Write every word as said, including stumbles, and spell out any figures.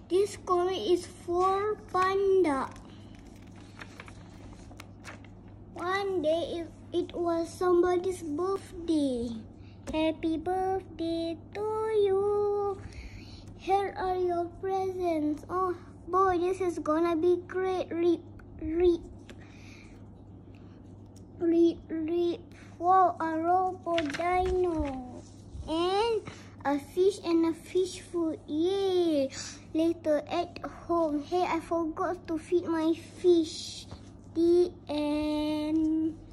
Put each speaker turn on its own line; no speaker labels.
This comment is for Panda. One day it, it was somebody's birthday. Happy birthday to you. Here are your presents. Oh boy, this is gonna be great. Rip, rip, rip, rip. Wow, a robot dino. And a fish and a fish food. Yay. Later at home. Hey, I forgot to feed my fish. The end.